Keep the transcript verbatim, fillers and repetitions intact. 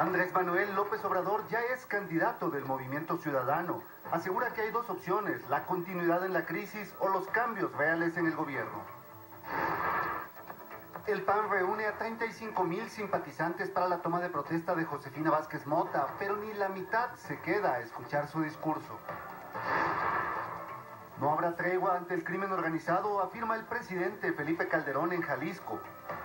Andrés Manuel López Obrador ya es candidato del Movimiento Ciudadano. Asegura que hay dos opciones, la continuidad en la crisis o los cambios reales en el gobierno. El P A N reúne a treinta y cinco mil simpatizantes para la toma de protesta de Josefina Vázquez Mota, pero ni la mitad se queda a escuchar su discurso. No habrá tregua ante el crimen organizado, afirma el presidente Felipe Calderón en Jalisco.